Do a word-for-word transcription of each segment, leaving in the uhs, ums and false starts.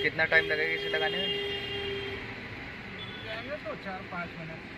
कितना टाइम लगेगा इसे लगाने में? जाएंगे तो चार पाँच मिनट।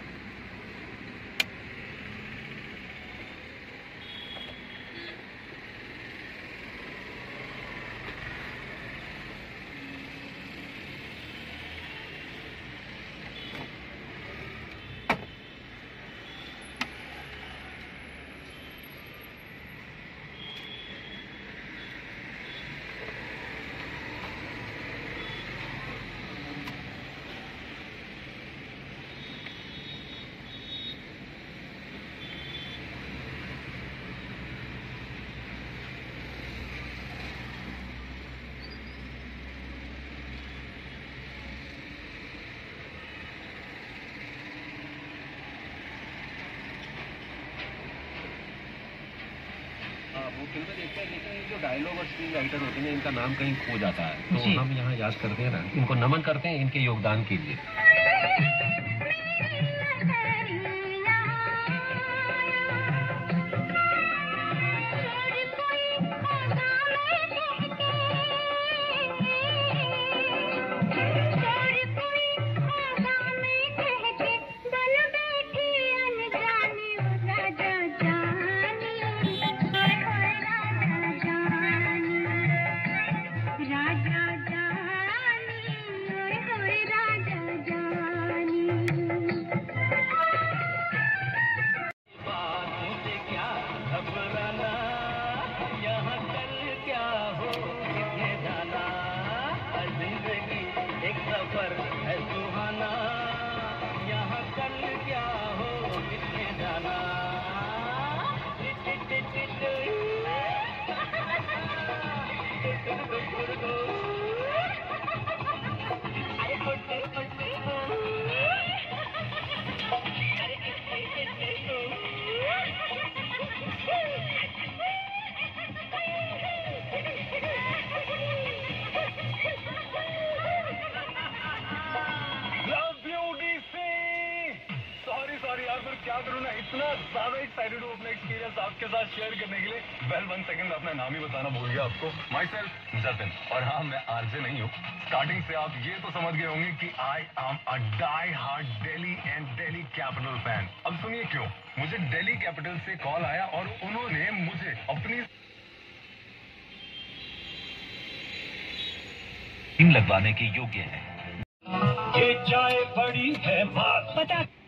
वो फिल्में देखते हैं, लेकिन ये जो डायलॉग और स्क्रीन राइटर होते हैं इनका नाम कहीं खो जाता है, तो हम यहाँ याद करते हैं ना, इनको नमन करते हैं इनके योगदान के लिए। क्या करूँ ना, इतना ज्यादा एक्साइटेड हूँ अपना एक्सपीरियंस आपके साथ शेयर करने के लिए। वेल वन सेकंड, अपना नाम ही बताना भूल गया आपको। माई सेल्फ जतिन, और हाँ मैं आरजे नहीं हूँ। स्टार्टिंग से आप ये तो समझ गए होंगे कि I am a die hard Delhi and Delhi capital fan. अब सुनिए क्यों। मुझे दिल्ली कैपिटल से कॉल आया और उन्होंने मुझे अपनी लगवाने के योग्य है। ये चाय बड़ी है बात, पता